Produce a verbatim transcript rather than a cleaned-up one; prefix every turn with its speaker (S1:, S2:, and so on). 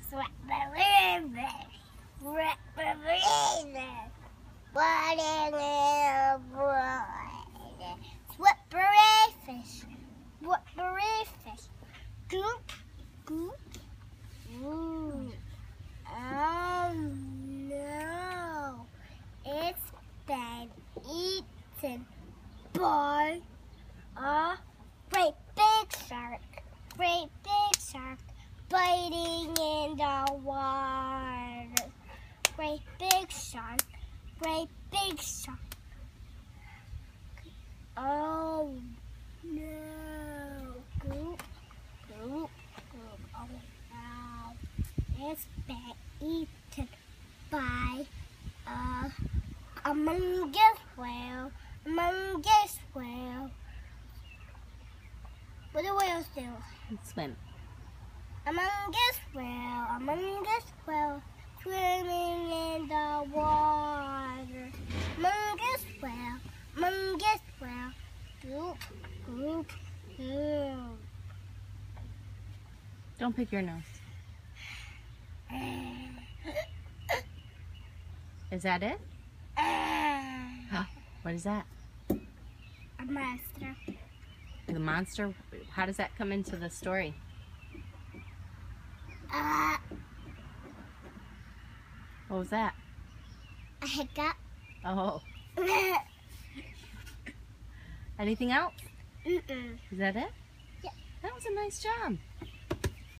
S1: Sweat-a-river, sweat-a-river, water in the water. Sweat-a-fish, sweat-a-fish, goop, goop. Ooh. Oh no, it's been eaten by a great big shark, great big shark biting in the water. Great big shark, great big shark. Oh no, goop, goop, goop. Oh no. It's been eaten by a, a mongoose whale, a mongoose whale. What do whales do?
S2: Swim.
S1: A mongoose whale, a mongoose whale, swimming in the water. Mongoose whale, mongoose whale, goop, goop, goop.
S2: Don't pick your nose. Is that it? Huh? What is that?
S1: A monster.
S2: The monster? How does that come into the story?
S1: Uh,
S2: What was that?
S1: a hiccup.
S2: Oh. Anything else?
S1: Mm-mm.
S2: Is that it?
S1: Yeah.
S2: That was a nice job.